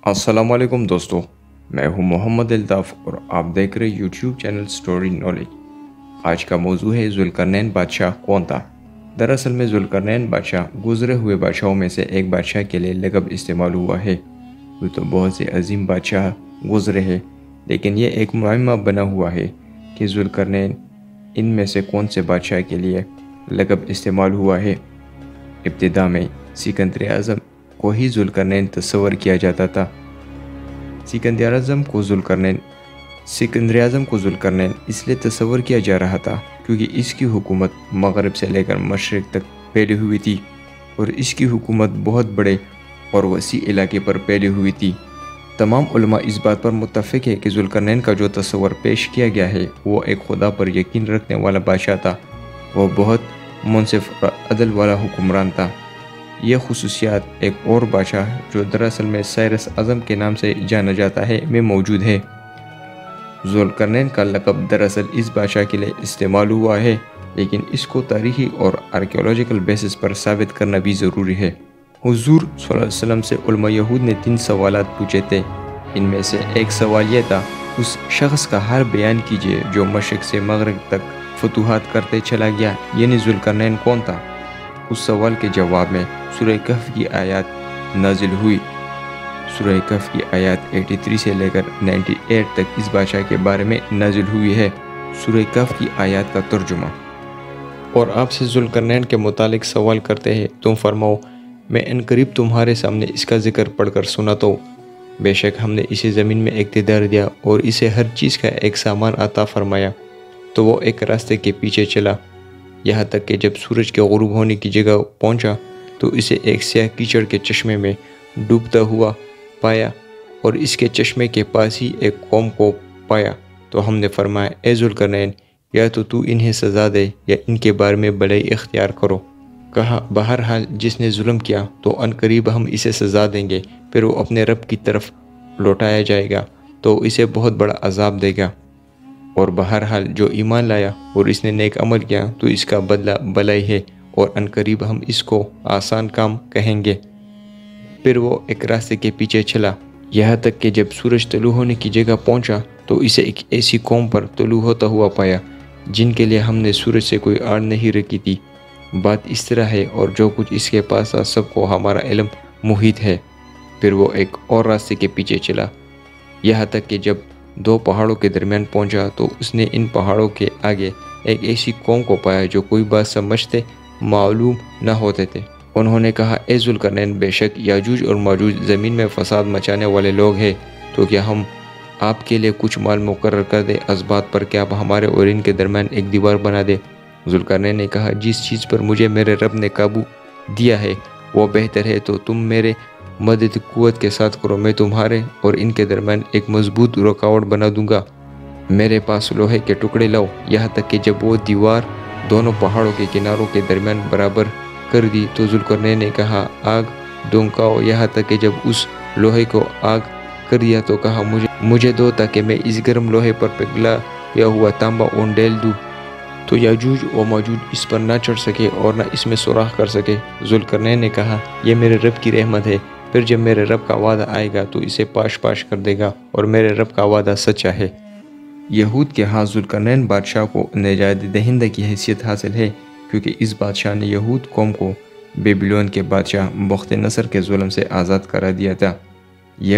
السلام علیکم دوستو، میں ہوں محمد الطاف اور آپ دیکھ رہے یوٹیوب چینل سٹوری نالج۔ آج کا موضوع ہے ذوالقرنین بادشاہ کون تھا۔ دراصل میں ذوالقرنین بادشاہ گزرے ہوئے بادشاہوں میں سے ایک بادشاہ کے لیے لقب استعمال ہوا ہے۔ وہ تو بہت سے عظیم بادشاہ گزرے ہیں، لیکن یہ ایک معمہ بنا ہوا ہے کہ ذوالقرنین ان میں سے کون سے بادشاہ کے لیے لقب استعمال ہوا ہے۔ ابتدا میں سکندر اعظم کو ہی ذوالقرنین تصور کیا جاتا تھا۔ سکندر اعظم کو ذوالقرنین اس لیے تصور کیا جا رہا تھا کیونکہ اس کی حکومت مغرب سے لے کر مشرق تک پھیلی ہوئی تھی، اور اس کی حکومت بہت بڑے اور وسیع علاقے پر پھیلی ہوئی تھی۔ تمام علماء اس بات پر متفق ہے کہ ذوالقرنین کا جو تصور پیش کیا گیا ہے وہ ایک خدا پر یقین رکھنے والا بادشاہ تھا۔ وہ بہت منصف اور عدل والا حکمران تھا۔ یہ خصوصیات ایک اور بادشاہ جو دراصل میں سائرس اعظم کے نام سے جانا جاتا ہے میں موجود ہے۔ ذوالقرنین کا لقب دراصل اس بادشاہ کے لیے استعمال ہوا ہے، لیکن اس کو تاریخی اور آرکیولوجیکل بیسس پر ثابت کرنا بھی ضروری ہے۔ حضور صلی اللہ علیہ وسلم سے علماء یہود نے 3 سوالات پوچھے تھے۔ ان میں سے ایک سوال یہ تھا، اس شخص کا حال بیان کیجیے جو مشرق سے مغرب تک فتوحات کرتے چلا گیا، یعنی ذوالقرنین کون تھا؟ اس سوال کے جواب میں سورہ کہف کی آیات نازل ہوئی۔ سورہ کہف کی آیات 83 سے لے کر 98 تک اس بادشاہ کے بارے میں نازل ہوئی ہے۔ سورہ کہف کی آیات کا ترجمہ۔ اور آپ سے ذوالقرنین کے متعلق سوال کرتے ہیں، تم فرماؤ میں عنقریب تمہارے سامنے اس کا ذکر پڑھ کر سناتا ہوں۔ بے شک ہم نے اسے زمین میں اقتدار دیا اور اسے ہر چیز کا ایک سامان عطا فرمایا، تو وہ ایک راستے کے پیچھے چلا، یہاں تک کہ جب سورج کے غروب ہونے کی جگہ پہنچا تو اسے ایک سیاہ کیچڑ کے چشمے میں ڈوبتا ہوا پایا، اور اس کے چشمے کے پاس ہی ایک قوم کو پایا۔ تو ہم نے فرمایا، اے ذوالقرنین، یا تو انہیں سزا دے یا ان کے بارے میں بھلائی اختیار کرو۔ کہا، بہرحال جس نے ظلم کیا تو عنقریب ہم اسے سزا دیں گے، پھر وہ اپنے رب کی طرف لوٹایا جائے گا تو اسے بہت بڑا عذاب دے گا، اور بہرحال جو ایمان لایا اور اس نے نیک عمل کیا تو اس کا بدلہ بھلائی ہے، اور عنقریب ہم اس کو آسان کام کہیں گے۔ پھر وہ ایک راستے کے پیچھے چلا، یہاں تک کہ جب سورج طلوع ہونے کی جگہ پہنچا تو اسے ایک ایسی قوم پر طلوع ہوتا ہوا پایا جن کے لیے ہم نے سورج سے کوئی آڑ نہیں رکھی تھی۔ بات اس طرح ہے، اور جو کچھ اس کے پاس تھا سب کو ہمارا علم محیط ہے۔ پھر وہ ایک اور راستے کے پیچھے چلا، یہاں تک کہ جب 2 پہاڑوں کے درمیان پہنچا تو اس نے ان پہاڑوں کے آگے ایک ایسی قوم کو پایا جو کوئی بات سمجھتے معلوم نہ ہوتے تھے۔ انہوں نے کہا، اے ذوالقرنین، بے شک یاجوج اور ماجوج زمین میں فساد مچانے والے لوگ ہیں، تو کیا ہم آپ کے لیے کچھ مال مقرر کر دیں اس بات پر کہ آپ ہمارے اور ان کے درمیان ایک دیوار بنا دیں؟ ذوالقرنین نے کہا، جس چیز پر مجھے میرے رب نے قابو دیا ہے وہ بہتر ہے، تو تم میرے مدد قوت کے ساتھ کرو، میں تمہارے اور ان کے درمیان ایک مضبوط رکاوٹ بنا دوں گا۔ میرے پاس لوہے کے ٹکڑے لاؤ۔ یہاں تک کہ جب وہ دیوار دونوں پہاڑوں کے کناروں کے درمیان برابر کر دی تو ذوالقرنین نے کہا، آگ دھونکاؤ۔ یہاں تک کہ جب اس لوہے کو آگ کر دیا تو کہا، مجھے دو تاکہ میں اس گرم لوہے پر پگھلا یا ہوا تانبا اون ڈال دوں، تو یاجوج و ماجوج اس پر نہ چڑھ سکے اور نہ اس میں سوراخ کر سکے۔ ذوالقرنین نے کہا، یہ میرے رب کی رحمت ہے، پھر جب میرے رب کا وعدہ آئے گا تو اسے پاش پاش کر دے گا، اور میرے رب کا وعدہ سچا ہے۔ یہود کے ہاں ذوالقرنین بادشاہ کو نجات دہندہ کی حیثیت حاصل ہے، کیونکہ اس بادشاہ نے یہود قوم کو بیبیلون کے بادشاہ بخت نصر کے ظلم سے آزاد کرا دیا تھا۔ یہ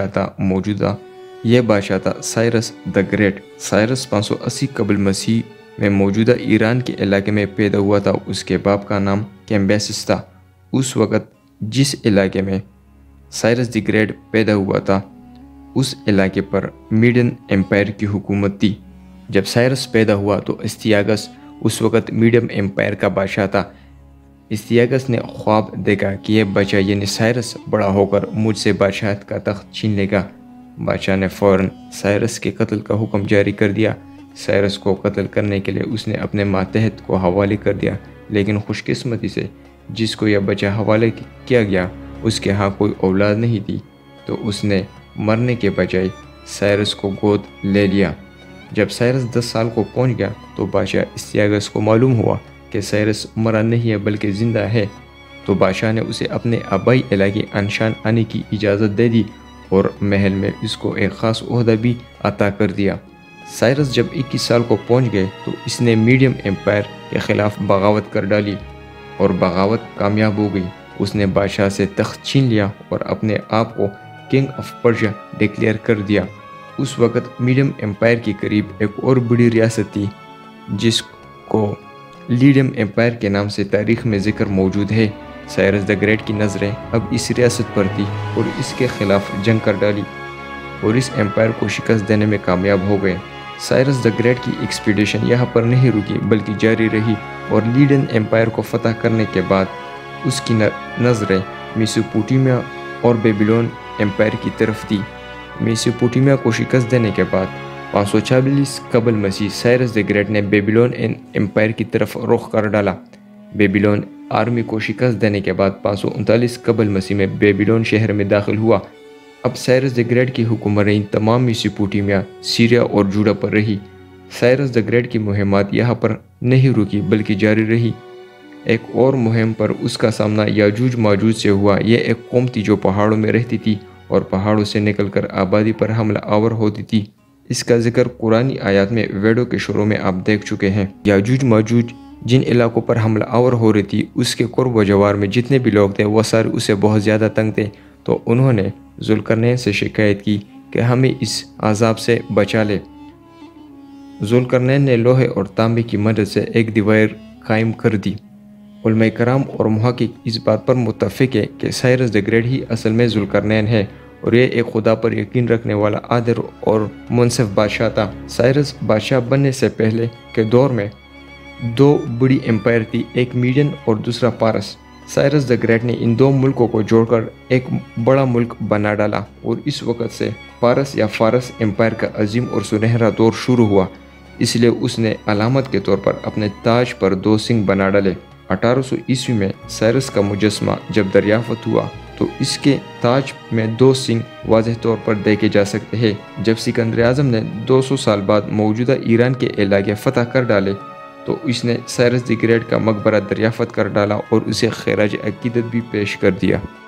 بادشاہ تھا سائرس دا گریٹ۔ سائرس 580 قبل مسیح میں موجودہ ایران کے علاقے میں پیدا ہوا تھا۔ اس کے باپ کا نام کیمبیسس تھا۔ اس وقت جس علاقے میں سائرس دی گریٹ پیدا ہوا تھا اس علاقے پر میڈین امپائر کی حکومت تھی۔ جب سائرس پیدا ہوا تو استیاگس اس وقت میڈیم امپائر کا بادشاہ تھا۔ استیاگس نے خواب دیکھا کہ یہ بچہ یعنی سائرس بڑا ہو کر مجھ سے بادشاہت کا تخت چھین لے گا۔ بادشاہ نے فوراً سائرس کے قتل کا حکم جاری کر دیا۔ سائرس کو قتل کرنے کے لیے اس نے اپنے ماتحت کو حوالے کر دیا، لیکن خوش قسمتی سے جس کو یہ بچہ حوالے کیا گیا اس کے ہاں کوئی اولاد نہیں تھی، تو اس نے مرنے کے بجائے سائرس کو گود لے لیا۔ جب سائرس 10 سال کو پہنچ گیا تو بادشاہ استیاگس کو معلوم ہوا کہ سائرس مرا نہیں ہے بلکہ زندہ ہے، تو بادشاہ نے اسے اپنے آبائی علاقے انشان آنے کی اجازت دے دی اور محل میں اس کو ایک خاص عہدہ بھی عطا کر دیا۔ سائرس جب 21 سال کو پہنچ گئے تو اس نے میڈیم امپائر کے خلاف بغاوت کر ڈالی اور بغاوت کامیاب ہو گئی۔ اس نے بادشاہ سے تخت چھین لیا اور اپنے آپ کو کنگ آف پرشیا ڈکلیئر کر دیا۔ اس وقت میڈیم امپائر کے قریب ایک اور بڑی ریاست تھی جس کو لیڈیم امپائر کے نام سے تاریخ میں ذکر موجود ہے۔ سائرس دی گریٹ کی نظریں اب اس ریاست پر تھی اور اس کے خلاف جنگ کر ڈالی اور اس امپائر کو شکست دینے میں کامیاب ہو گئے۔ سائرس دی گریٹ کی ایکسپیڈیشن یہاں پر نہیں رکی بلکہ جاری رہی اور لیڈین امپائر کو فتح کرنے کے بعد اس کی نظریں میسوپوٹیمیا اور بیبیلون امپائر کی طرف تھی۔ میسوپوٹیمیا کو شکست دینے کے بعد 546 قبل مسیح سائرس دی گریٹ نے بیبیلون امپائر کی طرف رخ کر ڈالا۔ بیبیلون آرمی کو شکست دینے کے بعد 539 قبل مسیح میں بیبیلون شہر میں داخل ہوا۔ اب سائرس دی گریٹ کی حکمرانی تمام میسوپوٹیمیا، سیریا اور جوڈا پر رہی۔ سائرس دی گریٹ کی مہمات یہاں پر نہیں رکی بلکہ جاری رہی۔ ایک اور مہم پر اس کا سامنا یاجوج ماجوج سے ہوا۔ یہ ایک قوم تھی جو پہاڑوں میں رہتی تھی اور پہاڑوں سے نکل کر آبادی پر حملہ آور ہوتی تھی۔ اس کا ذکر قرآنی آیات میں ویڈو کے شروع میں آپ دیکھ چکے ہیں۔ یاجوج ماجوج جن علاقوں پر حملہ آور ہو رہی تھی اس کے قرب و جوار میں جتنے بھی لوگ تھے وہ سارے اسے بہت زیادہ تنگ تھے، تو انہوں نے ذوالقرنین سے شکایت کی کہ ہمیں اس عذاب سے بچا لے۔ ذوالقرنین نے لوہے اور تانبے کی مدد سے ایک دیوار قائم کر دی۔ علماء کرام اور محقق اس بات پر متفق ہے کہ سائرس دی گریٹ ہی اصل میں ذوالقرنین ہے اور یہ ایک خدا پر یقین رکھنے والا عادل اور منصف بادشاہ تھا۔ سائرس بادشاہ بننے سے پہلے کے دور میں دو بڑی امپائر تھی، ایک میڈین اور دوسرا پارس۔ سائرس دی گریٹ نے ان دو ملکوں کو جوڑ کر ایک بڑا ملک بنا ڈالا اور اس وقت سے پارس یا فارس امپائر کا عظیم اور سنہرا دور شروع ہوا۔ اس لیے اس نے علامت کے طور پر اپنے تاج پر 2 سنگ بنا ڈالے۔ 1800 عیسوی میں سائرس کا مجسمہ جب دریافت ہوا تو اس کے تاج میں 2 سنگ واضح طور پر دیکھے جا سکتے ہیں۔ جب سکندر اعظم نے 200 سال بعد موجودہ ایران کے علاقے فتح کر ڈالے تو اس نے سائرس دی گریٹ کا مقبرہ دریافت کر ڈالا اور اسے خراج عقیدت بھی پیش کر دیا۔